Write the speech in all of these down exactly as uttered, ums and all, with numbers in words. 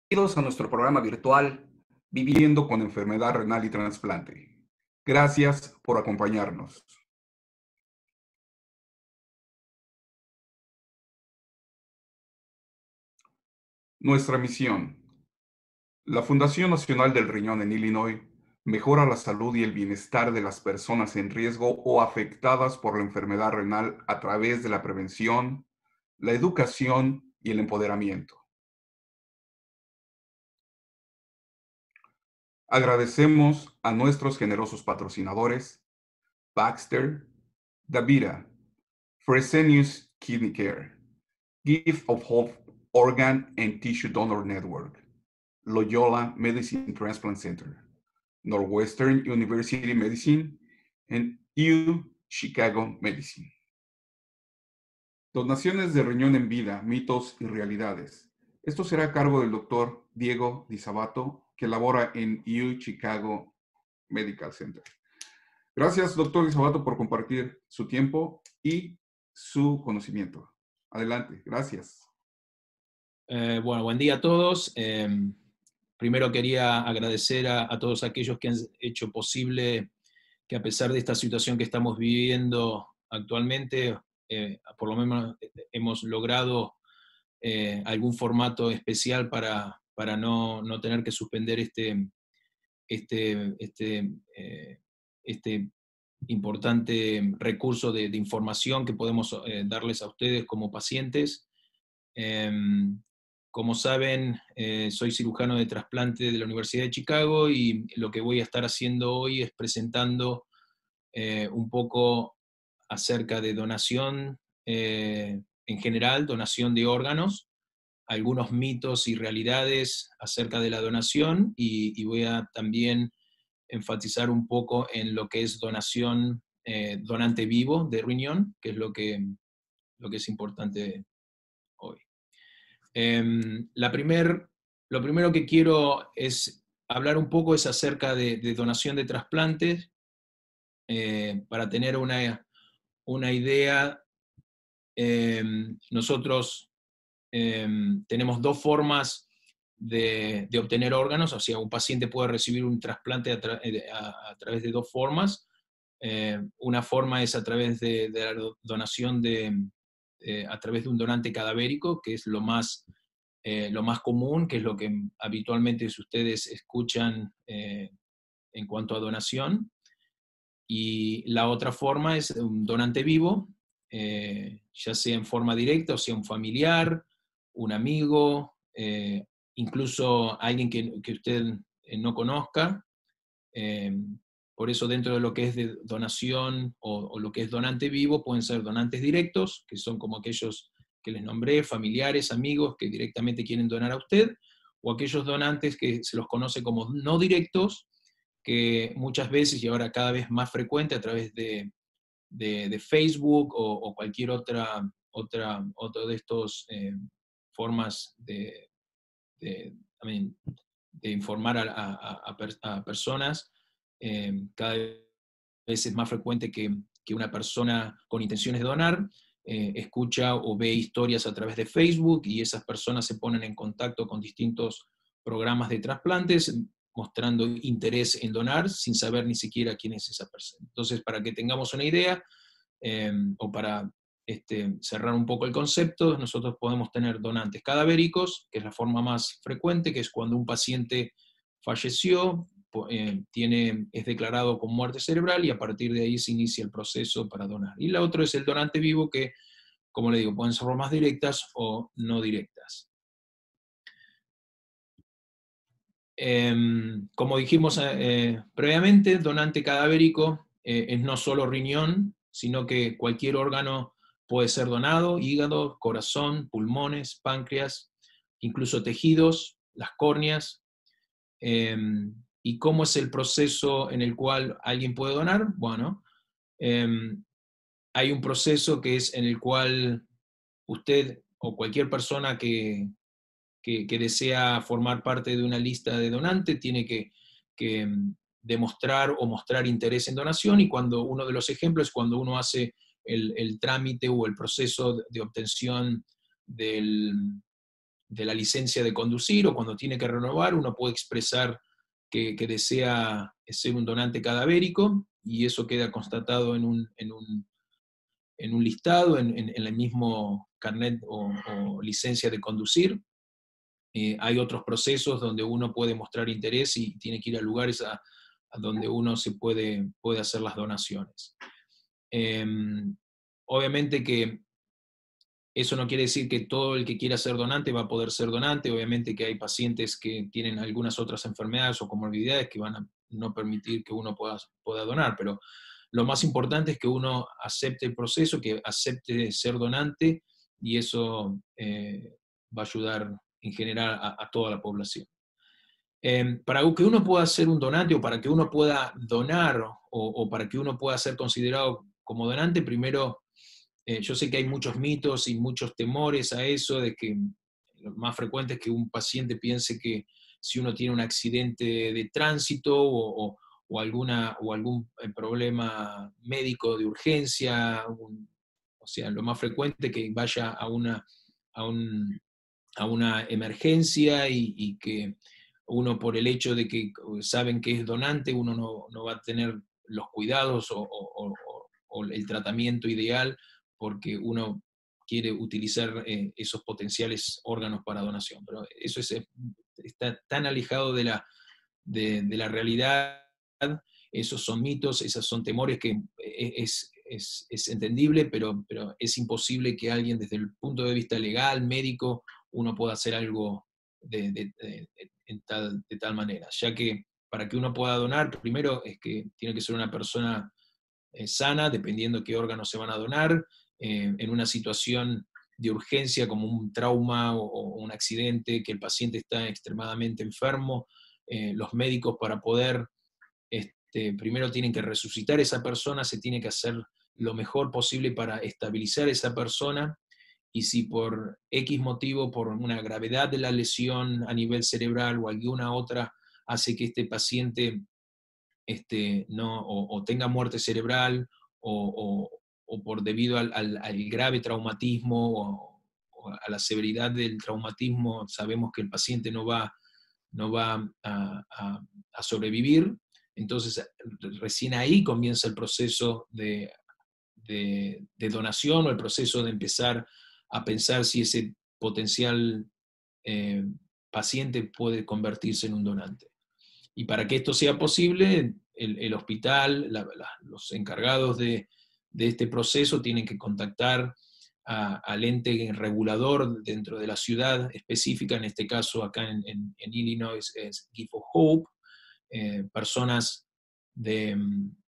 Bienvenidos a nuestro programa virtual Viviendo con enfermedad renal y trasplante. Gracias por acompañarnos. Nuestra misión. La Fundación Nacional del Riñón en Illinois mejora la salud y el bienestar de las personas en riesgo o afectadas por la enfermedad renal a través de la prevención, la educación y el empoderamiento. Agradecemos a nuestros generosos patrocinadores, Baxter, Davida, Fresenius Kidney Care, Gift of Hope Organ and Tissue Donor Network, Loyola Medicine Transplant Center, Northwestern University Medicine, and U Chicago Medicine. Donaciones de riñón en vida, mitos y realidades. Esto será a cargo del doctor Diego Di Sabato, que labora en U Chicago Medical Center. Gracias, doctor Di Sabato, por compartir su tiempo y su conocimiento. Adelante, gracias. Eh, bueno, buen día a todos. Eh, primero quería agradecer a, a todos aquellos que han hecho posible que, a pesar de esta situación que estamos viviendo actualmente, eh, por lo menos hemos logrado eh, algún formato especial para, para no, no tener que suspender este, este, este, eh, este importante recurso de, de información que podemos eh, darles a ustedes como pacientes. Eh, como saben, eh, soy cirujano de trasplante de la Universidad de Chicago y lo que voy a estar haciendo hoy es presentando eh, un poco acerca de donación eh, en general, donación de órganos, algunos mitos y realidades acerca de la donación, y, y voy a también enfatizar un poco en lo que es donación, eh, donante vivo de riñón, que es lo que, lo que es importante hoy. Eh, la primer, lo primero que quiero es hablar un poco es acerca de, de donación de trasplantes, eh, para tener una, una idea. Eh, nosotros eh, tenemos dos formas de, de obtener órganos, o sea, un paciente puede recibir un trasplante a, tra a, a través de dos formas. Eh, una forma es a través de, de la donación de, eh, a través de un donante cadavérico, que es lo más, eh, lo más común, que es lo que habitualmente ustedes escuchan eh, en cuanto a donación. Y la otra forma es un donante vivo, eh, ya sea en forma directa, o sea, un familiar, un amigo, eh, incluso alguien que, que usted no conozca. Eh, por eso, dentro de lo que es de donación o, o lo que es donante vivo, pueden ser donantes directos, que son como aquellos que les nombré, familiares, amigos que directamente quieren donar a usted, o aquellos donantes que se los conoce como no directos, que muchas veces, y ahora cada vez más frecuente, a través de, de, de Facebook o, o cualquier otra, otra otro de estos eh, formas de, de, I mean, de informar a, a, a, a personas, eh, cada vez es más frecuente que, que una persona con intenciones de donar eh, escucha o ve historias a través de Facebook, y esas personas se ponen en contacto con distintos programas de trasplantes, mostrando interés en donar sin saber ni siquiera quién es esa persona. Entonces, para que tengamos una idea, eh, o para este, cerrar un poco el concepto, nosotros podemos tener donantes cadavéricos, que es la forma más frecuente, que es cuando un paciente falleció, eh, tiene, es declarado con muerte cerebral, y a partir de ahí se inicia el proceso para donar. Y la otra es el donante vivo, que, como le digo, pueden ser formas directas o no directas. Eh, como dijimos eh, previamente, donante cadavérico eh, es no solo riñón, sino que cualquier órgano puede ser donado: hígado, corazón, pulmones, páncreas, incluso tejidos, las córneas. Eh, ¿Y cómo es el proceso en el cual alguien puede donar? Bueno, eh, hay un proceso que es en el cual usted o cualquier persona que, que, que desea formar parte de una lista de donantes tiene que, que demostrar o mostrar interés en donación, y cuando uno de los ejemplos es cuando uno hace el, el trámite o el proceso de obtención del, de la licencia de conducir, o cuando tiene que renovar, uno puede expresar que, que desea ser un donante cadavérico, y eso queda constatado en un, en un, en un listado, en, en, en el mismo carnet o, o licencia de conducir. Eh, hay otros procesos donde uno puede mostrar interés y tiene que ir a lugares a, a donde uno se puede, puede hacer las donaciones. Eh, obviamente que eso no quiere decir que todo el que quiera ser donante va a poder ser donante. Obviamente que hay pacientes que tienen algunas otras enfermedades o comorbilidades que van a no permitir que uno pueda, pueda donar, pero lo más importante es que uno acepte el proceso, que acepte ser donante, y eso eh, va a ayudar en general a, a toda la población. Eh, para que uno pueda ser un donante, o para que uno pueda donar, o, o para que uno pueda ser considerado como donante, primero, eh, yo sé que hay muchos mitos y muchos temores a eso, de que lo más frecuente es que un paciente piense que si uno tiene un accidente de tránsito o, o, o alguna, o algún problema médico de urgencia, un, o sea, lo más frecuente es que vaya a una, a un, a una emergencia, y, y que uno, por el hecho de que saben que es donante, uno no, no va a tener los cuidados o, o, o, o el tratamiento ideal, porque uno quiere utilizar eh, esos potenciales órganos para donación. Pero eso es, está tan alejado de la, de, de la realidad. Esos son mitos, esos son temores que es, es, es entendible, pero, pero es imposible que alguien desde el punto de vista legal, médico, uno pueda hacer algo de, de, de, de, tal, de tal manera, ya que para que uno pueda donar, primero es que tiene que ser una persona eh, sana, dependiendo qué órganos se van a donar, eh, en una situación de urgencia como un trauma o, o un accidente, que el paciente está extremadamente enfermo, eh, los médicos, para poder, este, primero tienen que resucitar a esa persona, se tiene que hacer lo mejor posible para estabilizar a esa persona, y si por X motivo, por una gravedad de la lesión a nivel cerebral o alguna otra, hace que este paciente este, no, o, o tenga muerte cerebral, o, o, o por debido al, al, al grave traumatismo o, o a la severidad del traumatismo, sabemos que el paciente no va, no va a, a, a sobrevivir, entonces recién ahí comienza el proceso de, de, de donación, o el proceso de empezar a pensar si ese potencial eh, paciente puede convertirse en un donante. Y para que esto sea posible, el, el hospital, la, la, los encargados de, de este proceso tienen que contactar a, al ente regulador dentro de la ciudad específica, en este caso acá en, en, en Illinois es Gift of Hope, eh, personas de,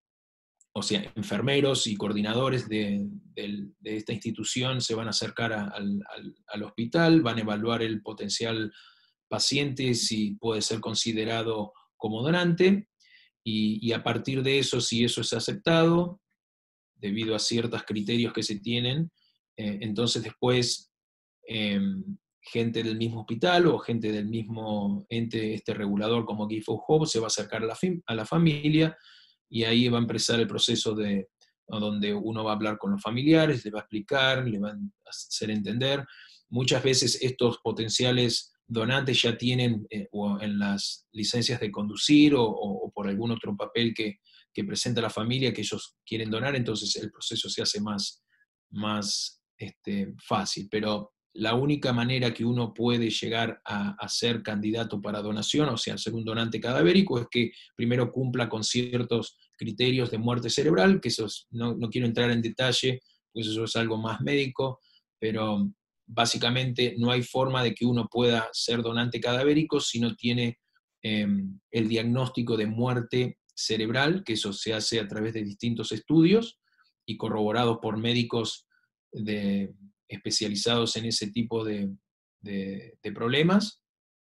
o sea, enfermeros y coordinadores de, de, de esta institución se van a acercar a, al, al, al hospital, van a evaluar el potencial paciente, si puede ser considerado como donante, y, y a partir de eso, si eso es aceptado, debido a ciertos criterios que se tienen, eh, entonces después eh, gente del mismo hospital o gente del mismo ente este regulador como Gift of Hope se va a acercar a la, a la familia, y ahí va a empezar el proceso de, donde uno va a hablar con los familiares, le va a explicar, le va a hacer entender. Muchas veces estos potenciales donantes ya tienen eh, o en las licencias de conducir o, o, o por algún otro papel que, que presenta la familia que ellos quieren donar, entonces el proceso se hace más, más este, fácil. Pero la única manera que uno puede llegar a, a ser candidato para donación, o sea, ser un donante cadavérico, es que primero cumpla con ciertos criterios de muerte cerebral, que eso es, no, no quiero entrar en detalle, pues eso es algo más médico, pero básicamente no hay forma de que uno pueda ser donante cadavérico si no tiene eh, el diagnóstico de muerte cerebral, que eso se hace a través de distintos estudios y corroborados por médicos de, especializados en ese tipo de, de, de problemas.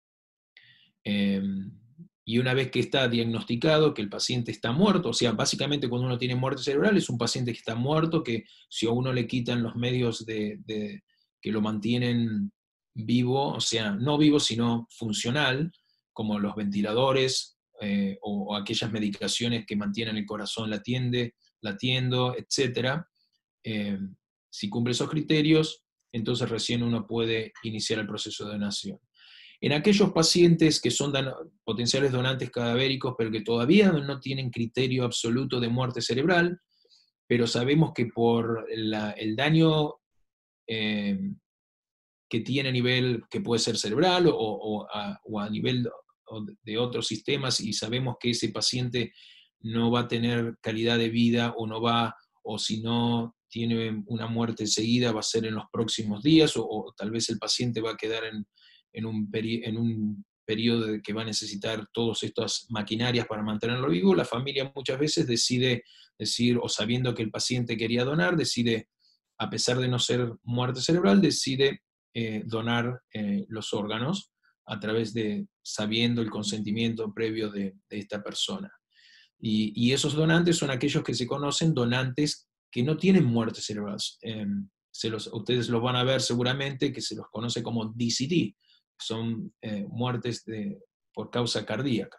Eh, y una vez que está diagnosticado que el paciente está muerto, o sea, básicamente cuando uno tiene muerte cerebral es un paciente que está muerto, que si a uno le quitan los medios de, de, que lo mantienen vivo, o sea, no vivo sino funcional, como los ventiladores eh, o, o aquellas medicaciones que mantienen el corazón latiendo, latiendo etcétera. Eh, si cumple esos criterios, entonces recién uno puede iniciar el proceso de donación. En aquellos pacientes que son potenciales donantes cadavéricos, pero que todavía no tienen criterio absoluto de muerte cerebral, pero sabemos que por la, el daño eh, que tiene a nivel, que puede ser cerebral o, o, a, o a nivel de otros sistemas, y sabemos que ese paciente no va a tener calidad de vida o no va, o si no tiene una muerte enseguida, va a ser en los próximos días, o, o tal vez el paciente va a quedar en, en, un, peri en un periodo de que va a necesitar todas estas maquinarias para mantenerlo vivo. La familia muchas veces decide decir, o sabiendo que el paciente quería donar, decide, a pesar de no ser muerte cerebral, decide eh, donar eh, los órganos a través de, sabiendo el consentimiento previo de, de esta persona. Y, y esos donantes son aquellos que se conocen donantes que no tienen muerte cerebral. Eh, se los, ustedes los van a ver seguramente, que se los conoce como D C D, son eh, muertes de, por causa cardíaca.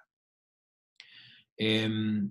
Eh,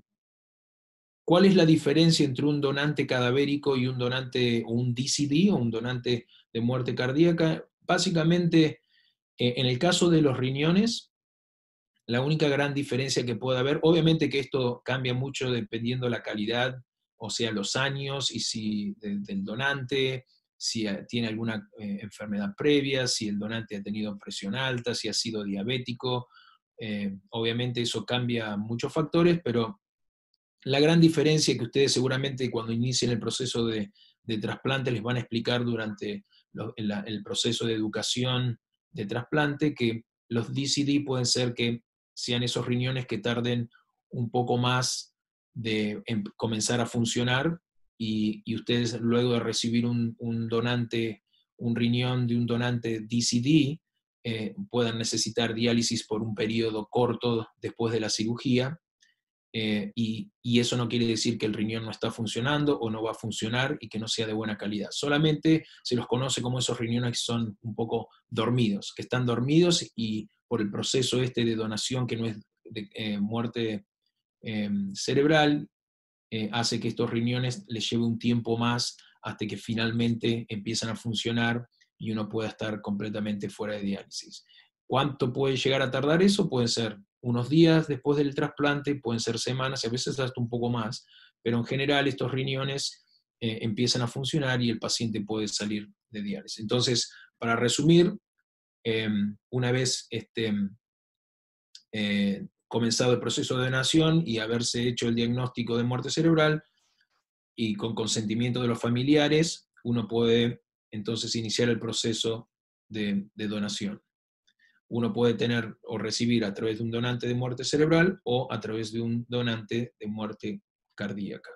¿Cuál es la diferencia entre un donante cadavérico y un donante, o un D C D, o un donante de muerte cardíaca? Básicamente, eh, en el caso de los riñones, la única gran diferencia que puede haber, obviamente que esto cambia mucho dependiendo de la calidad, o sea, los años y si de, del donante, si tiene alguna eh, enfermedad previa, si el donante ha tenido presión alta, si ha sido diabético. Eh, obviamente eso cambia muchos factores, pero la gran diferencia que ustedes seguramente cuando inicien el proceso de, de trasplante les van a explicar durante lo, el, el proceso de educación de trasplante, que los D C D pueden ser que sean esos riñones que tarden un poco más de en comenzar a funcionar, y, y ustedes luego de recibir un, un donante, un riñón de un donante D C D, eh, puedan necesitar diálisis por un periodo corto después de la cirugía. Eh, y, y eso no quiere decir que el riñón no está funcionando o no va a funcionar y que no sea de buena calidad. Solamente se los conoce como esos riñones que son un poco dormidos, que están dormidos, y por el proceso este de donación, que no es de eh, muerte eh, cerebral, eh, hace que estos riñones les lleve un tiempo más hasta que finalmente empiezan a funcionar y uno pueda estar completamente fuera de diálisis. ¿Cuánto puede llegar a tardar eso? Pueden ser unos días después del trasplante, pueden ser semanas, y a veces hasta un poco más, pero en general estos riñones eh, empiezan a funcionar y el paciente puede salir de diálisis. Entonces, para resumir, eh, una vez este, eh, comenzado el proceso de donación y haberse hecho el diagnóstico de muerte cerebral, y con consentimiento de los familiares, uno puede entonces iniciar el proceso de, de donación. Uno puede tener o recibir a través de un donante de muerte cerebral o a través de un donante de muerte cardíaca.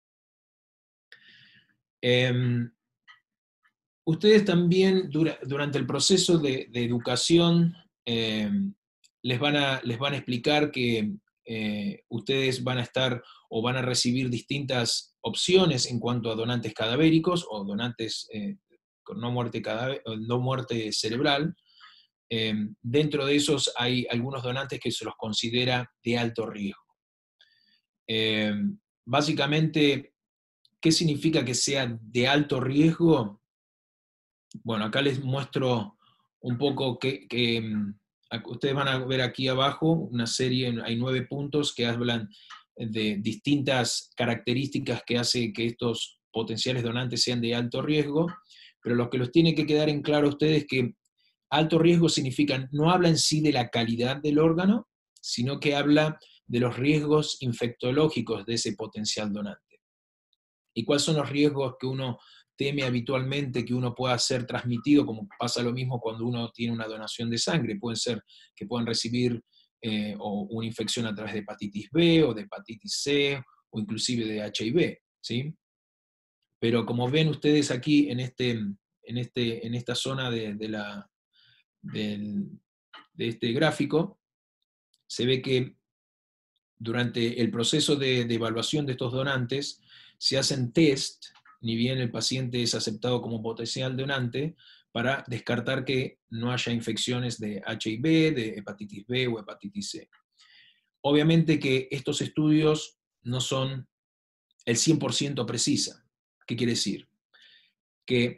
Eh, ustedes también dura, durante el proceso de, de educación eh, les, van a, les van a explicar que eh, ustedes van a estar o van a recibir distintas opciones en cuanto a donantes cadavéricos o donantes eh, con no muerte, cadáver, no muerte cerebral. Eh, dentro de esos hay algunos donantes que se los considera de alto riesgo. Eh, básicamente, ¿qué significa que sea de alto riesgo? Bueno, acá les muestro un poco que, que ustedes van a ver aquí abajo una serie, hay nueve puntos que hablan de distintas características que hace que estos potenciales donantes sean de alto riesgo, pero lo que los tiene que quedar en claro a ustedes es que alto riesgo significa, no habla en sí de la calidad del órgano, sino que habla de los riesgos infectológicos de ese potencial donante. ¿Y cuáles son los riesgos que uno teme habitualmente que uno pueda ser transmitido? Como pasa lo mismo cuando uno tiene una donación de sangre, pueden ser que puedan recibir eh, o una infección a través de hepatitis B o de hepatitis C o inclusive de H I V, ¿sí? Pero como ven ustedes aquí en, este, en, este, en esta zona de, de, la, de, de este gráfico, se ve que durante el proceso de, de evaluación de estos donantes se hacen test, ni bien el paciente es aceptado como potencial donante, para descartar que no haya infecciones de H I V, de hepatitis B o hepatitis C. Obviamente que estos estudios no son el cien por ciento precisa. ¿Qué quiere decir? Que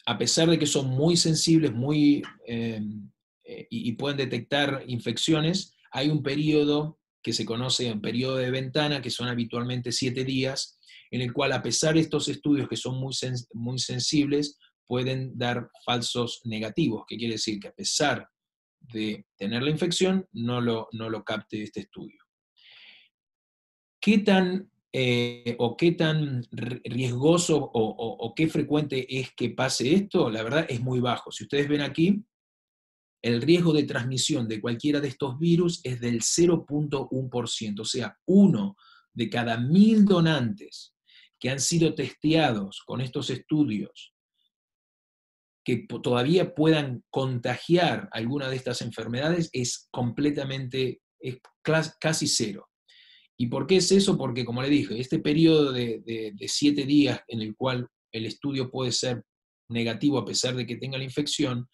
a pesar de que son muy sensibles muy, eh, eh, y, y pueden detectar infecciones, hay un periodo que se conoce un periodo de ventana, que son habitualmente siete días, en el cual, a pesar de estos estudios que son muy, sens muy sensibles, pueden dar falsos negativos, que quiere decir que a pesar de tener la infección, no lo, no lo capte este estudio. ¿Qué tan, eh, o qué tan riesgoso o, o, o qué frecuente es que pase esto? La verdad es muy bajo. Si ustedes ven aquí, el riesgo de transmisión de cualquiera de estos virus es del cero punto uno por ciento, o sea, uno de cada mil donantes que han sido testeados con estos estudios que todavía puedan contagiar alguna de estas enfermedades es completamente, es casi cero. ¿Y por qué es eso? Porque, como le dije, este periodo de, de, de siete días en el cual el estudio puede ser negativo a pesar de que tenga la infección,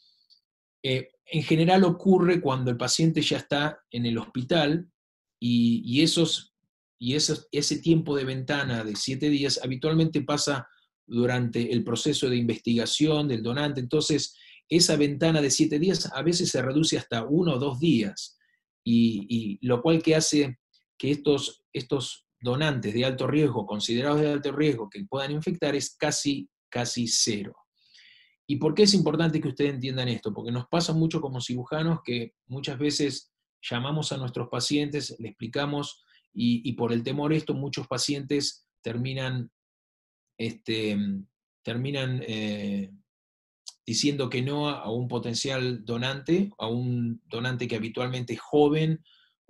eh, en general ocurre cuando el paciente ya está en el hospital y, y, esos, y esos, ese tiempo de ventana de siete días habitualmente pasa durante el proceso de investigación del donante. Entonces, esa ventana de siete días a veces se reduce hasta uno o dos días, y, y lo cual que hace que estos, estos donantes de alto riesgo, considerados de alto riesgo, que puedan infectar, es casi, casi cero. ¿Y por qué es importante que ustedes entiendan esto? Porque nos pasa mucho como cirujanos que muchas veces llamamos a nuestros pacientes, le explicamos, y, y por el temor a esto muchos pacientes terminan, este, terminan eh, diciendo que no a un potencial donante, a un donante que habitualmente es joven,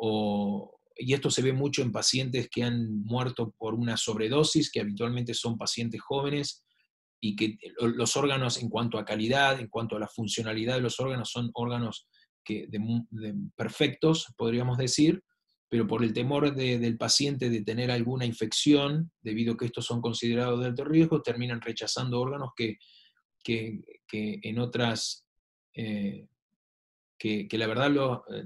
o, y esto se ve mucho en pacientes que han muerto por una sobredosis, que habitualmente son pacientes jóvenes, y que los órganos en cuanto a calidad, en cuanto a la funcionalidad de los órganos, son órganos que de, de perfectos, podríamos decir, pero por el temor de, del paciente de tener alguna infección, debido a que estos son considerados de alto riesgo, terminan rechazando órganos que, que, que en otras, eh, que, que la verdad lo, eh,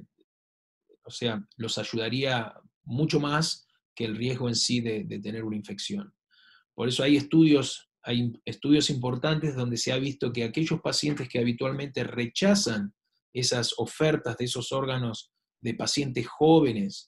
o sea, los ayudaría mucho más que el riesgo en sí de, de tener una infección. Por eso hay estudios, hay estudios importantes donde se ha visto que aquellos pacientes que habitualmente rechazan esas ofertas de esos órganos de pacientes jóvenes,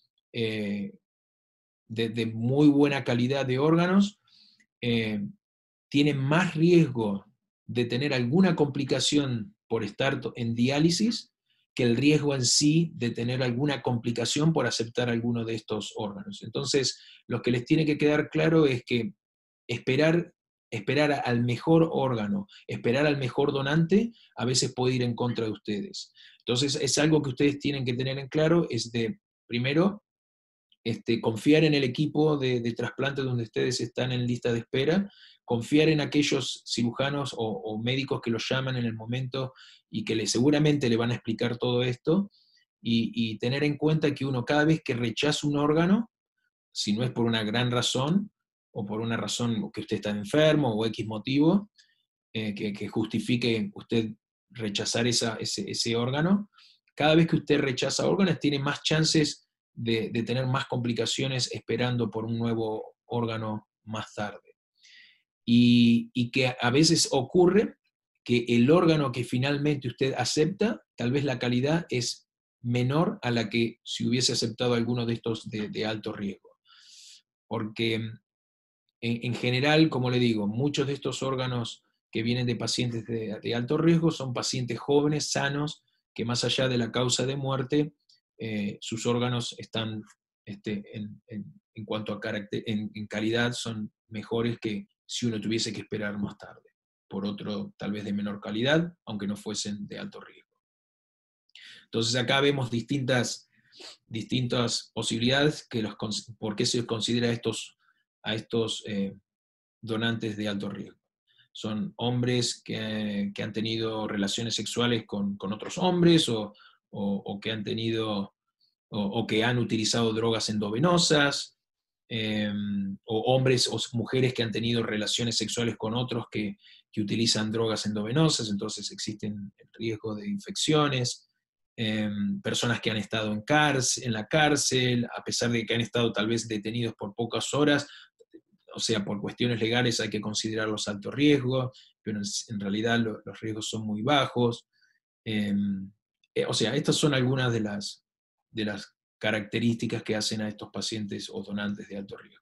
eh, de, de muy buena calidad de órganos, eh, tienen más riesgo de tener alguna complicación por estar en diálisis que el riesgo en sí de tener alguna complicación por aceptar alguno de estos órganos. Entonces, lo que les tiene que quedar claro es que esperar, esperar al mejor órgano, esperar al mejor donante, a veces puede ir en contra de ustedes. Entonces, es algo que ustedes tienen que tener en claro, es de, primero, este, confiar en el equipo de, de trasplante donde ustedes están en lista de espera, confiar en aquellos cirujanos o, o médicos que los llaman en el momento y que le, seguramente le van a explicar todo esto, y, y tener en cuenta que uno, cada vez que rechaza un órgano, si no es por una gran razón, o por una razón que usted está enfermo, o X motivo, eh, que, que justifique usted rechazar esa, ese, ese órgano, cada vez que usted rechaza órganos tiene más chances de, de tener más complicaciones esperando por un nuevo órgano más tarde. Y, y que a veces ocurre que el órgano que finalmente usted acepta, tal vez la calidad es menor a la que si hubiese aceptado alguno de estos de, de alto riesgo. Porque en, en general, como le digo, muchos de estos órganos que vienen de pacientes de, de alto riesgo son pacientes jóvenes, sanos, que más allá de la causa de muerte, eh, sus órganos están, este, en, en, en cuanto a carácter, en, en calidad, son mejores que si uno tuviese que esperar más tarde, por otro tal vez de menor calidad, aunque no fuesen de alto riesgo. Entonces acá vemos distintas, distintas posibilidades que los, por qué se considera estos, a estos eh, donantes de alto riesgo. Son hombres que, que han tenido relaciones sexuales con, con otros hombres, o, o, o que han tenido, o, o que han utilizado drogas endovenosas, eh, o hombres o mujeres que han tenido relaciones sexuales con otros que, que utilizan drogas endovenosas, entonces existen el riesgo de infecciones, eh, personas que han estado en, cárcel, en la cárcel, a pesar de que han estado tal vez detenidos por pocas horas, o sea, por cuestiones legales hay que considerarlos alto riesgo, pero en, en realidad lo, los riesgos son muy bajos. Eh, eh, o sea, estas son algunas de las, de las características que hacen a estos pacientes o donantes de alto riesgo.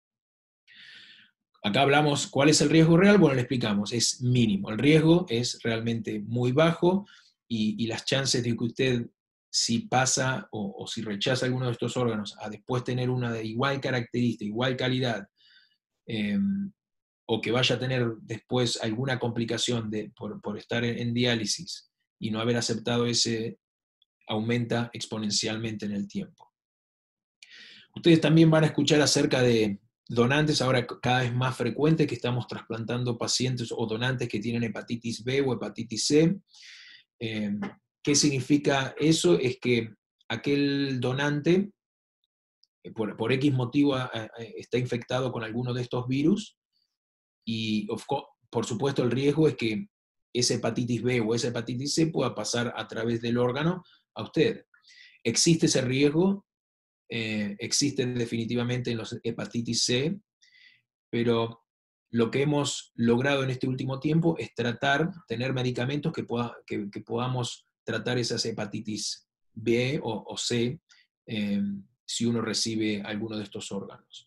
Acá hablamos, ¿cuál es el riesgo real? Bueno, le explicamos, es mínimo. El riesgo es realmente muy bajo y, y las chances de que usted, si pasa o, o si rechaza alguno de estos órganos, a después tener una de igual característica, igual calidad, eh, o que vaya a tener después alguna complicación de, por, por estar en, en diálisis y no haber aceptado ese, aumenta exponencialmente en el tiempo. Ustedes también van a escuchar acerca de donantes, ahora cada vez más frecuente, que estamos trasplantando pacientes o donantes que tienen hepatitis B o hepatitis C. Eh, ¿Qué significa eso? Es que aquel donante, por, por X motivo, a, a, está infectado con alguno de estos virus, y of course, por supuesto el riesgo es que esa hepatitis B o esa hepatitis C pueda pasar a través del órgano a usted. ¿Existe ese riesgo? Eh, existe definitivamente en los hepatitis C, pero lo que hemos logrado en este último tiempo es tratar, tener medicamentos que, pueda, que, que podamos tratar esas hepatitis B o, o C eh, si uno recibe alguno de estos órganos.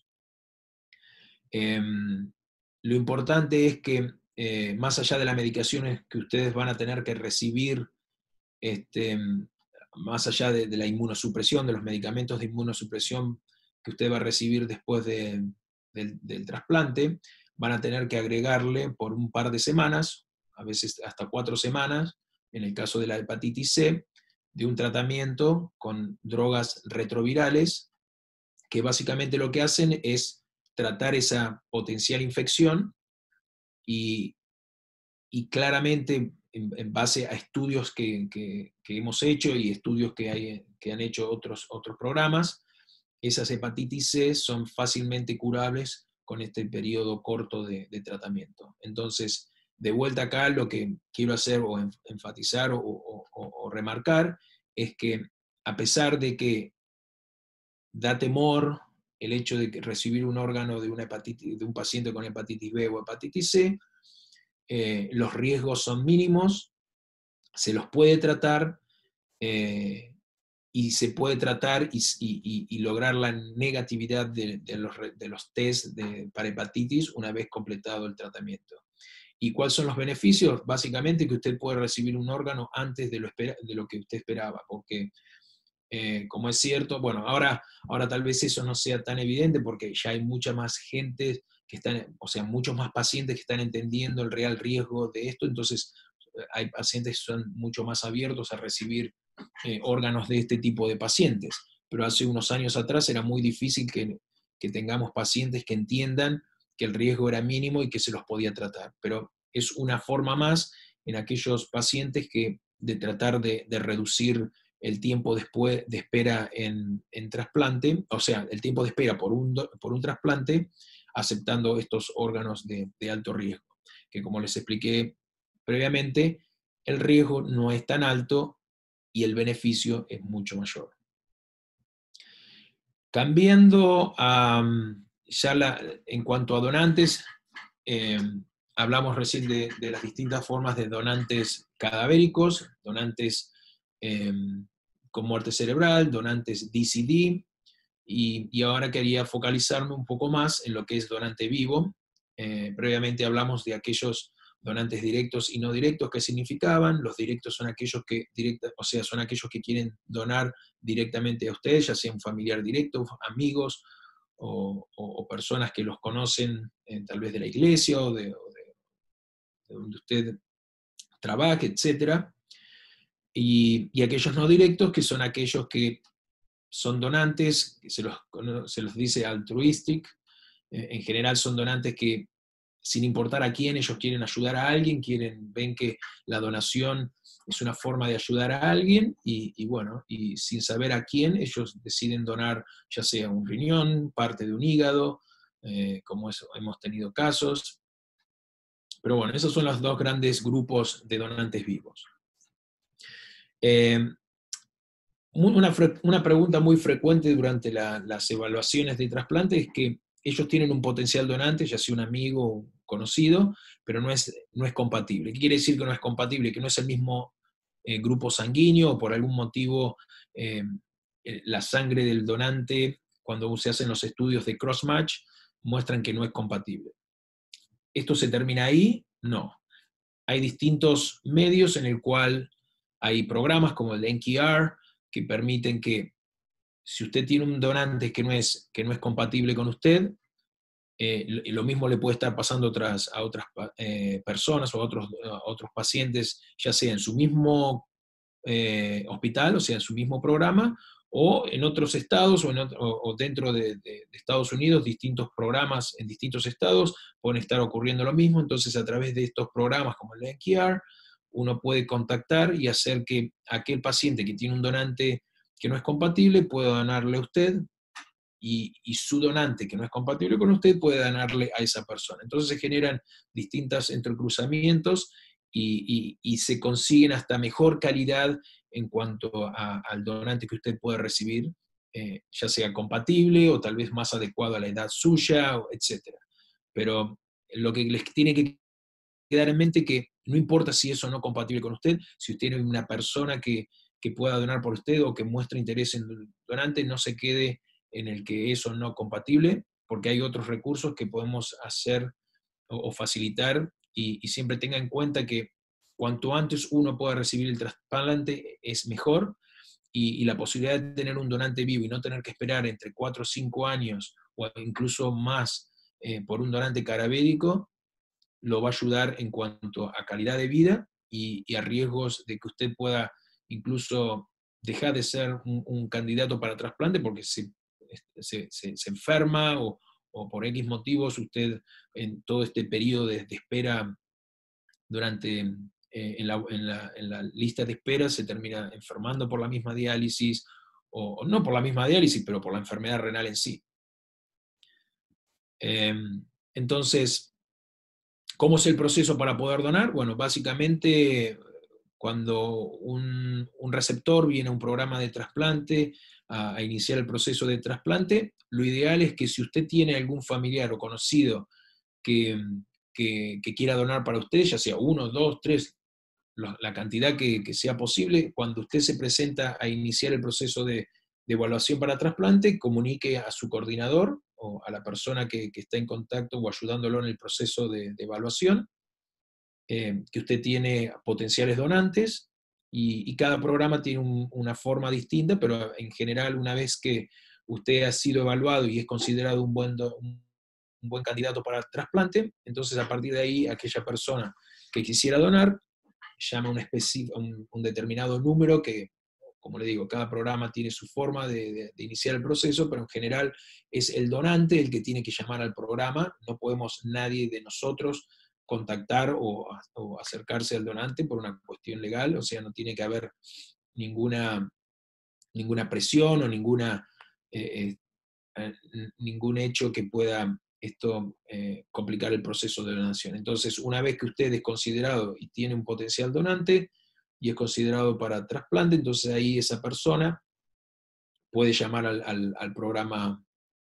Eh, lo importante es que eh, más allá de las medicaciones que ustedes van a tener que recibir, este, más allá de, de la inmunosupresión, de los medicamentos de inmunosupresión que usted va a recibir después de, del, del trasplante, van a tener que agregarle por un par de semanas, a veces hasta cuatro semanas, en el caso de la hepatitis C, de un tratamiento con drogas retrovirales, que básicamente lo que hacen es tratar esa potencial infección y, y claramente en, en base a estudios que, que, que hemos hecho y estudios que, hay, que han hecho otros, otros programas, esas hepatitis C son fácilmente curables con este periodo corto de, de tratamiento. Entonces, de vuelta acá, lo que quiero hacer o enfatizar o, o, o remarcar es que a pesar de que da temor el hecho de que recibir un órgano de, una hepatitis, de un paciente con hepatitis B o hepatitis C, eh, los riesgos son mínimos, se los puede tratar, eh, y se puede tratar y, y, y lograr la negatividad de, de, los, de los test de, para hepatitis una vez completado el tratamiento. ¿Y cuáles son los beneficios? Básicamente que usted puede recibir un órgano antes de lo, espera, de lo que usted esperaba, porque eh, como es cierto, bueno, ahora, ahora tal vez eso no sea tan evidente porque ya hay mucha más gente que están, o sea, muchos más pacientes que están entendiendo el real riesgo de esto, entonces hay pacientes que son mucho más abiertos a recibir eh, órganos de este tipo de pacientes, pero hace unos años atrás era muy difícil que, que tengamos pacientes que entiendan que el riesgo era mínimo y que se los podía tratar, pero es una forma más en aquellos pacientes que de tratar de, de reducir el tiempo después de espera en, en trasplante, o sea, el tiempo de espera por un, por un trasplante, aceptando estos órganos de, de alto riesgo, que como les expliqué previamente, el riesgo no es tan alto y el beneficio es mucho mayor. Cambiando a, ya la, en cuanto a donantes, eh, hablamos recién de, de las distintas formas de donantes cadavéricos, donantes eh, con muerte cerebral, donantes D C D, y, y ahora quería focalizarme un poco más en lo que es donante vivo. Eh, previamente hablamos de aquellos donantes directos y no directos, ¿qué significaban? Los directos son aquellos que, directa, o sea, son aquellos que quieren donar directamente a ustedes, ya sea un familiar directo, amigos, o, o, o personas que los conocen eh, tal vez de la iglesia o de, o de, de donde usted trabaje, etcétera. Y, y aquellos no directos, que son aquellos que son donantes, que se los, se los dice altruistic, eh, en general son donantes que sin importar a quién, ellos quieren ayudar a alguien, quieren, ven que la donación es una forma de ayudar a alguien, y, y bueno, y sin saber a quién, ellos deciden donar ya sea un riñón, parte de un hígado, eh, como eso, hemos tenido casos. Pero bueno, esos son los dos grandes grupos de donantes vivos. Eh, una, una pregunta muy frecuente durante la, las evaluaciones de trasplante es que ellos tienen un potencial donante, ya sea un amigo, conocido, pero no es, no es compatible. ¿Qué quiere decir que no es compatible? Que no es el mismo eh, grupo sanguíneo, o por algún motivo eh, la sangre del donante, cuando se hacen los estudios de cross-match, muestran que no es compatible. ¿Esto se termina ahí? No. Hay distintos medios en el cual hay programas como el N K R que permiten que, si usted tiene un donante que no es, que no es compatible con usted, eh, lo mismo le puede estar pasando otras, a otras eh, personas o a otros, a otros pacientes, ya sea en su mismo eh, hospital, o sea, en su mismo programa, o en otros estados o, en otro, o dentro de, de, de Estados Unidos, distintos programas en distintos estados pueden estar ocurriendo lo mismo. Entonces, a través de estos programas como el N K R, uno puede contactar y hacer que aquel paciente que tiene un donante que no es compatible pueda donarle a usted, y, y su donante que no es compatible con usted puede donarle a esa persona. Entonces se generan distintos entrecruzamientos y, y, y se consiguen hasta mejor calidad en cuanto a, al donante que usted puede recibir, eh, ya sea compatible o tal vez más adecuado a la edad suya, etcétera. Pero lo que les tiene que quedar en mente que no importa si eso no es compatible con usted, si usted tiene una persona que, que pueda donar por usted o que muestre interés en el donante, no se quede en el que eso no es compatible, porque hay otros recursos que podemos hacer o, o facilitar, y, y siempre tenga en cuenta que cuanto antes uno pueda recibir el trasplante es mejor, y, y la posibilidad de tener un donante vivo y no tener que esperar entre cuatro o cinco años o incluso más eh, por un donante cadavérico, lo va a ayudar en cuanto a calidad de vida y, y a riesgos de que usted pueda incluso dejar de ser un, un candidato para trasplante porque se, se, se, se enferma, o, o por X motivos usted en todo este periodo de, de espera durante, eh, en, la, en, la, en la lista de espera se termina enfermando por la misma diálisis, o, o no por la misma diálisis, pero por la enfermedad renal en sí. Eh, entonces, ¿cómo es el proceso para poder donar? Bueno, básicamente cuando un, un receptor viene a un programa de trasplante a, a iniciar el proceso de trasplante, lo ideal es que si usted tiene algún familiar o conocido que, que, que quiera donar para usted, ya sea uno, dos, tres, la cantidad que, que sea posible, cuando usted se presenta a iniciar el proceso de, de evaluación para trasplante, comunique a su coordinador o a la persona que, que está en contacto o ayudándolo en el proceso de, de evaluación, eh, que usted tiene potenciales donantes, y, y cada programa tiene un, una forma distinta, pero en general, una vez que usted ha sido evaluado y es considerado un buen, do, un, un buen candidato para el trasplante, entonces a partir de ahí aquella persona que quisiera donar llama un, un, un determinado número que, como le digo, cada programa tiene su forma de, de, de iniciar el proceso, pero en general es el donante el que tiene que llamar al programa. No podemos nadie de nosotros contactar o, o acercarse al donante por una cuestión legal, o sea, no tiene que haber ninguna, ninguna presión o ninguna, eh, eh, ningún hecho que pueda esto eh, complicar el proceso de donación. Entonces, una vez que usted es considerado y tiene un potencial donante y es considerado para trasplante, entonces ahí esa persona puede llamar al, al, al programa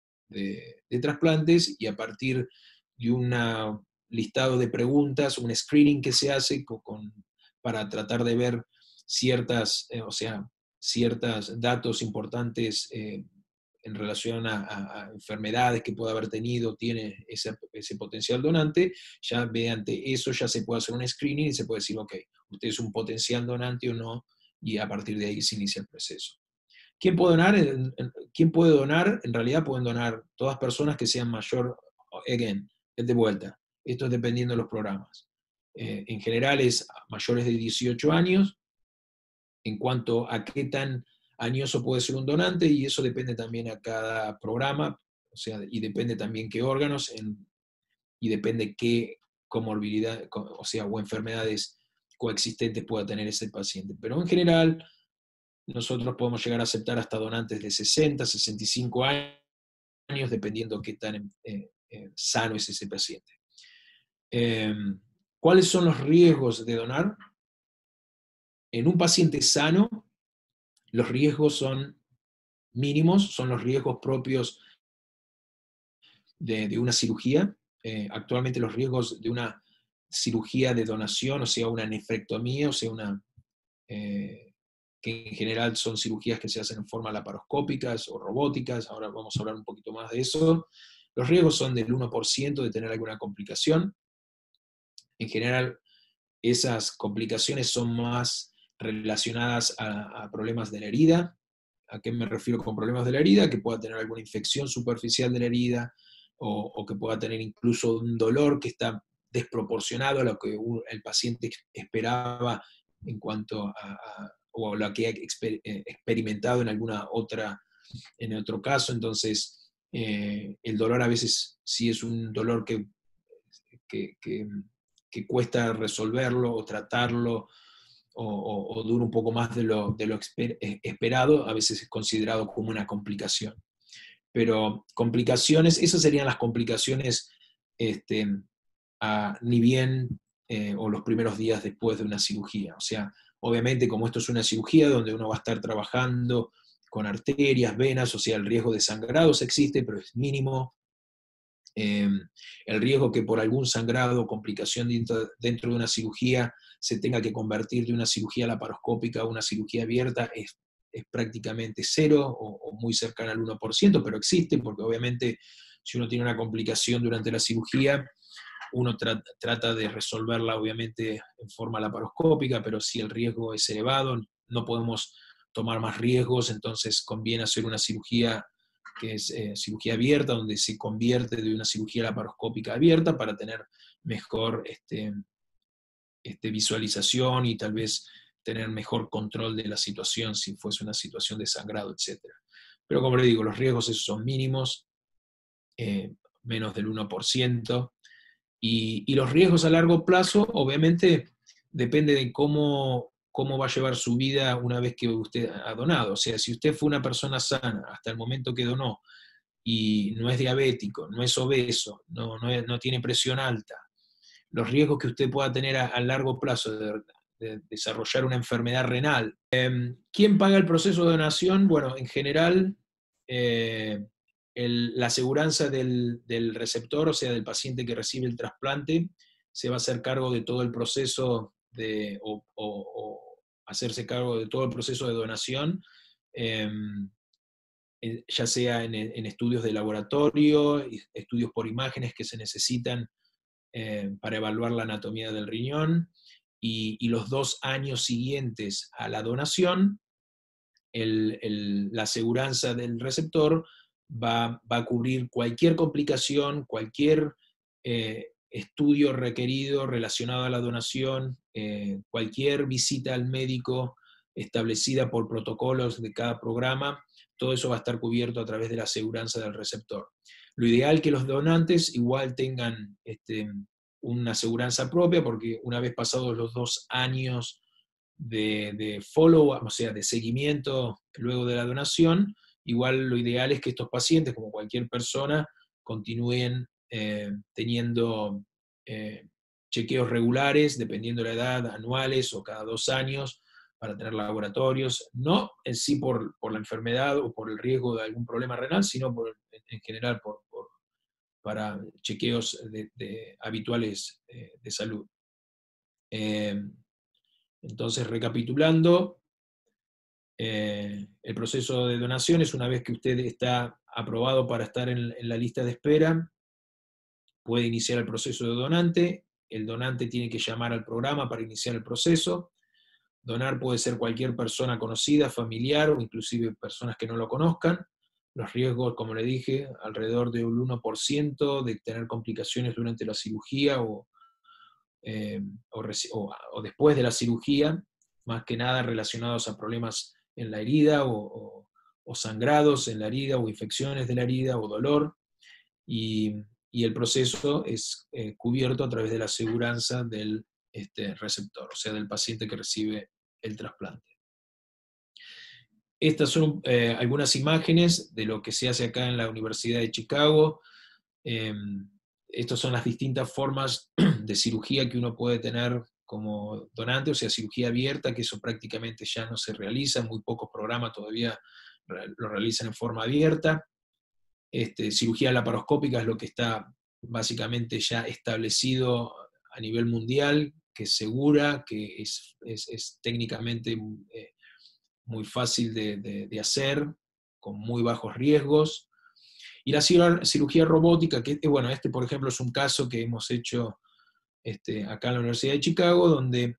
de, de trasplantes, y a partir de un listado de preguntas, un screening que se hace con, con, para tratar de ver ciertas, eh, o sea, ciertos datos importantes eh, en relación a, a, a enfermedades que pueda haber tenido, tiene ese, ese potencial donante, ya mediante eso ya se puede hacer un screening y se puede decir, ok, usted es un potencial donante o no, y a partir de ahí se inicia el proceso. ¿Quién puede donar? ¿Quién puede donar? En realidad pueden donar todas personas que sean mayor, again, es de vuelta, esto es dependiendo de los programas. Eh, en general es mayores de dieciocho años, en cuanto a qué tan añoso puede ser un donante, y eso depende también a cada programa, o sea, y depende también qué órganos, en, y depende qué comorbilidad, o sea, o enfermedades coexistentes pueda tener ese paciente. Pero en general, nosotros podemos llegar a aceptar hasta donantes de sesenta, sesenta y cinco años, dependiendo qué tan eh, eh, sano es ese paciente. Eh, ¿Cuáles son los riesgos de donar? En un paciente sano, los riesgos son mínimos, son los riesgos propios de, de una cirugía. eh, actualmente los riesgos de una cirugía de donación, o sea, una nefrectomía, o sea, una, eh, que en general son cirugías que se hacen en forma laparoscópicas o robóticas, ahora vamos a hablar un poquito más de eso. Los riesgos son del uno por ciento de tener alguna complicación. En general, esas complicaciones son más relacionadas a, a problemas de la herida. ¿A qué me refiero con problemas de la herida? Que pueda tener alguna infección superficial de la herida, o, o que pueda tener incluso un dolor que está desproporcionado a lo que el paciente esperaba en cuanto a, a o lo que ha exper, eh, experimentado en alguna otra, en otro caso. Entonces, eh, el dolor a veces sí es un dolor que, que, que, que cuesta resolverlo o tratarlo, o, o, o dura un poco más de lo, de lo esper, esperado, a veces es considerado como una complicación. Pero complicaciones, esas serían las complicaciones, este, a, ni bien eh, o los primeros días después de una cirugía. O sea, obviamente como esto es una cirugía donde uno va a estar trabajando con arterias, venas, o sea, el riesgo de sangrados existe, pero es mínimo. Eh, el riesgo que por algún sangrado o complicación dentro, dentro de una cirugía se tenga que convertir de una cirugía laparoscópica a una cirugía abierta es, es prácticamente cero o, o muy cercana al uno por ciento, pero existe porque obviamente si uno tiene una complicación durante la cirugía, uno tra trata de resolverla obviamente en forma laparoscópica, pero si el riesgo es elevado, no podemos tomar más riesgos, entonces conviene hacer una cirugía que es eh, cirugía abierta, donde se convierte de una cirugía laparoscópica abierta para tener mejor este, este, visualización y tal vez tener mejor control de la situación si fuese una situación de sangrado, etcétera. Pero como le digo, los riesgos esos son mínimos, eh, menos del uno por ciento, y, y los riesgos a largo plazo, obviamente, depende de cómo, cómo va a llevar su vida una vez que usted ha donado. O sea, si usted fue una persona sana hasta el momento que donó, y no es diabético, no es obeso, no, no, es, no tiene presión alta, los riesgos que usted pueda tener a, a largo plazo de, de, desarrollar una enfermedad renal. Eh, ¿Quién paga el proceso de donación? Bueno, en general, eh, el, la aseguranza del, del receptor, o sea, del paciente que recibe el trasplante, se va a hacer cargo de todo el proceso de, o, o, o hacerse cargo de todo el proceso de donación, eh, ya sea en, en, estudios de laboratorio, estudios por imágenes que se necesitan eh, para evaluar la anatomía del riñón, y, y los dos años siguientes a la donación, el, el, la aseguranza del receptor va, va, a cubrir cualquier complicación, cualquier eh, estudio requerido relacionado a la donación, eh, cualquier visita al médico establecida por protocolos de cada programa, todo eso va a estar cubierto a través de la aseguranza del receptor. Lo ideal es que los donantes igual tengan este, una aseguranza propia, porque una vez pasados los dos años de, de follow-up, o sea, de seguimiento luego de la donación, igual lo ideal es que estos pacientes, como cualquier persona, continúen eh, teniendo eh, chequeos regulares, dependiendo de la edad, anuales o cada dos años, para tener laboratorios, no en sí por, por la enfermedad o por el riesgo de algún problema renal, sino por, en general por, por, para chequeos de, de, habituales eh, de salud. Eh, entonces, recapitulando, eh, el proceso de donación es una vez que usted está aprobado para estar en, en la lista de espera, puede iniciar el proceso de donante, el donante tiene que llamar al programa para iniciar el proceso. Donar puede ser cualquier persona conocida, familiar o inclusive personas que no lo conozcan. Los riesgos, como le dije, alrededor de un uno por ciento de tener complicaciones durante la cirugía o, eh, o, o, o después de la cirugía, más que nada relacionados a problemas en la herida o, o, o sangrados en la herida o infecciones de la herida o dolor. Y, y el proceso es eh, cubierto a través de la aseguranza del este, receptor, o sea, del paciente que recibe el trasplante. Estas son eh, algunas imágenes de lo que se hace acá en la Universidad de Chicago. Eh, estas son las distintas formas de cirugía que uno puede tener como donante, o sea, cirugía abierta, que eso prácticamente ya no se realiza, muy pocos programas todavía lo realizan en forma abierta. Este, cirugía laparoscópica es lo que está básicamente ya establecido a nivel mundial, que es segura, que es, es, es técnicamente eh, muy fácil de, de, de hacer, con muy bajos riesgos. Y la cirugía robótica, que bueno, este por ejemplo es un caso que hemos hecho este, acá en la Universidad de Chicago, donde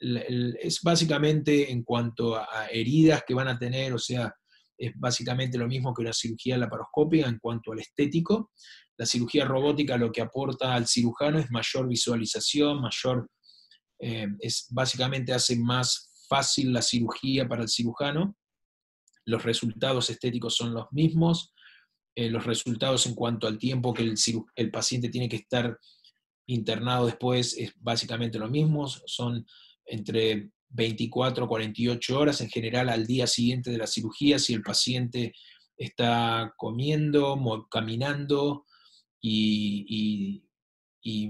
es básicamente en cuanto a heridas que van a tener, o sea, es básicamente lo mismo que una cirugía laparoscópica en cuanto al estético. La cirugía robótica lo que aporta al cirujano es mayor visualización, mayor, eh, es, básicamente hace más fácil la cirugía para el cirujano. Los resultados estéticos son los mismos, eh, los resultados en cuanto al tiempo que el, el paciente tiene que estar internado después es básicamente lo mismo, son entre veinticuatro a cuarenta y ocho horas en general al día siguiente de la cirugía, si el paciente está comiendo, caminando y, y, y,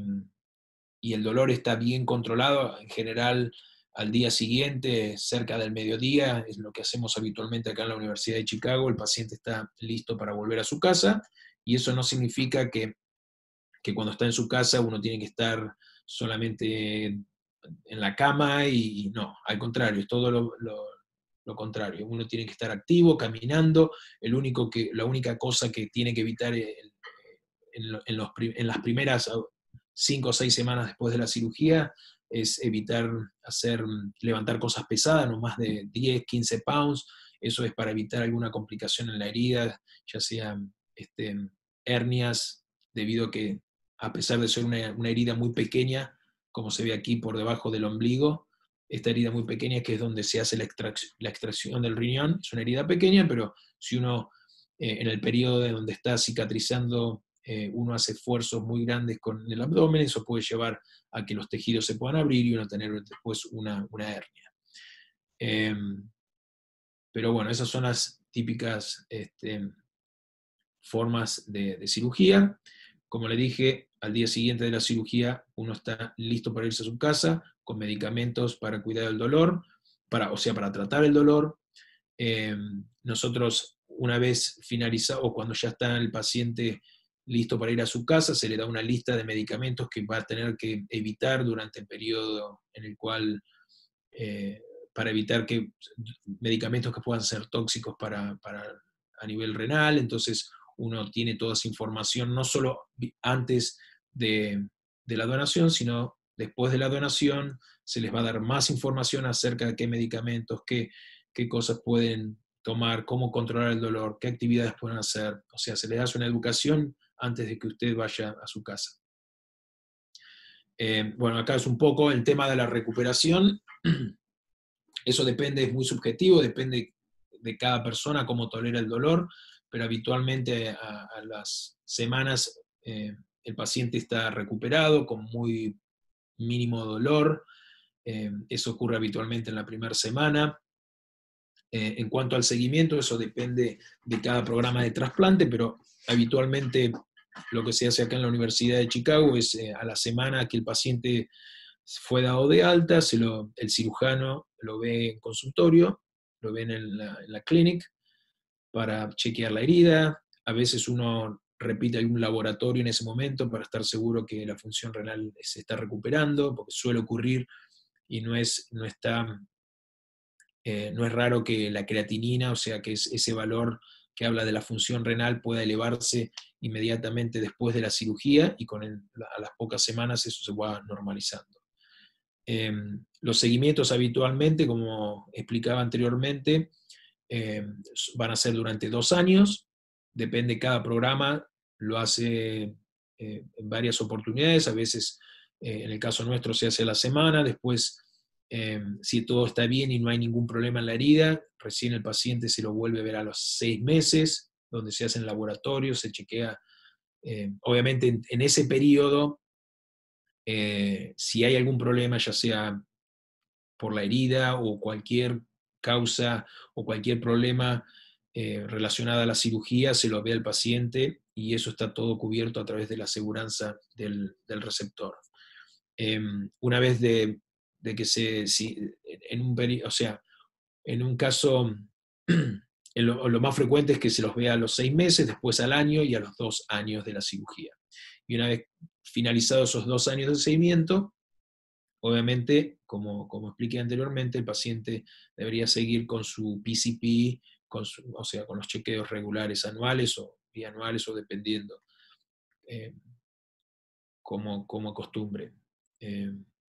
y el dolor está bien controlado, en general al día siguiente, cerca del mediodía, es lo que hacemos habitualmente acá en la Universidad de Chicago, el paciente está listo para volver a su casa, y eso no significa que que cuando está en su casa uno tiene que estar solamente en la cama y, y no, al contrario, es todo lo, lo, lo contrario. Uno tiene que estar activo, caminando, el único que, la única cosa que tiene que evitar en, en, en, los, en las primeras cinco o seis semanas después de la cirugía es evitar hacer, levantar cosas pesadas, no más de diez, quince pounds, eso es para evitar alguna complicación en la herida, ya sea este, hernias, debido a que a pesar de ser una, una herida muy pequeña, como se ve aquí por debajo del ombligo, esta herida muy pequeña que es donde se hace la extracción, la extracción del riñón, es una herida pequeña, pero si uno eh, en el periodo de donde está cicatrizando, eh, uno hace esfuerzos muy grandes con el abdomen, eso puede llevar a que los tejidos se puedan abrir y uno tener después una, una hernia. Eh, pero bueno, esas son las típicas este, formas de, de cirugía. Como le dije, al día siguiente de la cirugía uno está listo para irse a su casa con medicamentos para cuidar el dolor, para, o sea, para tratar el dolor. Eh, nosotros, una vez finalizado, o cuando ya está el paciente listo para ir a su casa, se le da una lista de medicamentos que va a tener que evitar durante el periodo en el cual, eh, para evitar que medicamentos que puedan ser tóxicos para, para, a nivel renal, entonces uno tiene toda esa información, no solo antes de, de la donación, sino después de la donación se les va a dar más información acerca de qué medicamentos, qué, qué cosas pueden tomar, cómo controlar el dolor, qué actividades pueden hacer. O sea, se les hace una educación antes de que usted vaya a su casa. Eh, bueno, acá es un poco el tema de la recuperación. Eso depende, es muy subjetivo, depende de cada persona cómo tolera el dolor, pero habitualmente a, a las semanas eh, el paciente está recuperado con muy mínimo dolor. Eh, eso ocurre habitualmente en la primera semana. Eh, en cuanto al seguimiento, eso depende de cada programa de trasplante, pero habitualmente lo que se hace acá en la Universidad de Chicago es eh, a la semana que el paciente fue dado de alta, se lo, el cirujano lo ve en consultorio, lo ve en la, en la clinic para chequear la herida. A veces uno repite algún laboratorio en ese momento para estar seguro que la función renal se está recuperando, porque suele ocurrir y no, es, no, está, eh, no es raro que la creatinina, o sea que es ese valor que habla de la función renal, pueda elevarse inmediatamente después de la cirugía y con el, a las pocas semanas eso se va normalizando. Eh, los seguimientos habitualmente, como explicaba anteriormente, eh, van a ser durante dos años, depende, cada programa lo hace eh, en varias oportunidades, a veces eh, en el caso nuestro se hace a la semana, después eh, si todo está bien y no hay ningún problema en la herida, recién el paciente se lo vuelve a ver a los seis meses, donde se hace en laboratorio, se chequea, eh, obviamente en, en ese periodo, eh, si hay algún problema, ya sea por la herida o cualquier causa o cualquier problema eh, relacionado a la cirugía, se lo ve al paciente y eso está todo cubierto a través de la aseguranza del, del receptor. Eh, una vez de, de que se, si, en un periodo, o sea, en un caso, lo, lo más frecuente es que se los vea a los seis meses, después al año y a los dos años de la cirugía. y una vez finalizados esos dos años de seguimiento, obviamente, como, como expliqué anteriormente, el paciente debería seguir con su P C P, con su, o sea, con los chequeos regulares anuales o bianuales o dependiendo, eh, como, como costumbre. Eh,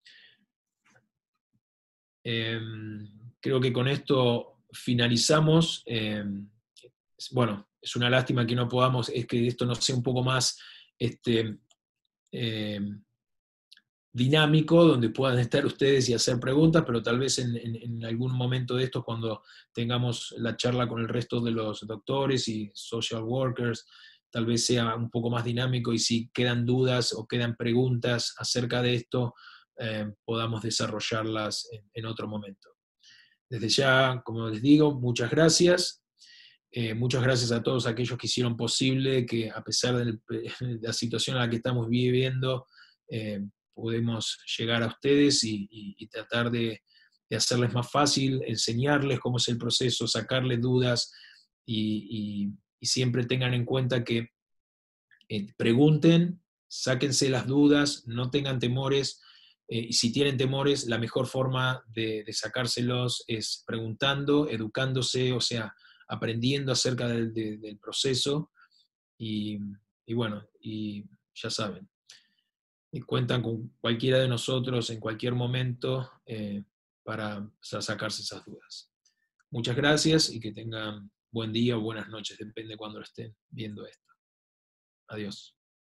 eh, creo que con esto finalizamos. Eh, bueno, es una lástima que no podamos, es que esto no sea un poco más este, eh, dinámico, donde puedan estar ustedes y hacer preguntas, pero tal vez en, en, en algún momento de estos, cuando tengamos la charla con el resto de los doctores y social workers, tal vez sea un poco más dinámico, y si quedan dudas o quedan preguntas acerca de esto, eh, podamos desarrollarlas en, en otro momento. Desde ya, como les digo, muchas gracias. Eh, muchas gracias a todos aquellos que hicieron posible que, a pesar de la situación en la que estamos viviendo, eh, podemos llegar a ustedes y, y, y tratar de, de hacerles más fácil, enseñarles cómo es el proceso, sacarles dudas, y, y, y siempre tengan en cuenta que eh, pregunten, sáquense las dudas, no tengan temores, eh, y si tienen temores, la mejor forma de, de sacárselos es preguntando, educándose, o sea, aprendiendo acerca del, de, del proceso, y, y bueno, y ya saben, y cuentan con cualquiera de nosotros en cualquier momento eh, para sacarse esas dudas. Muchas gracias y que tengan buen día o buenas noches, depende de cuando lo estén viendo esto. Adiós.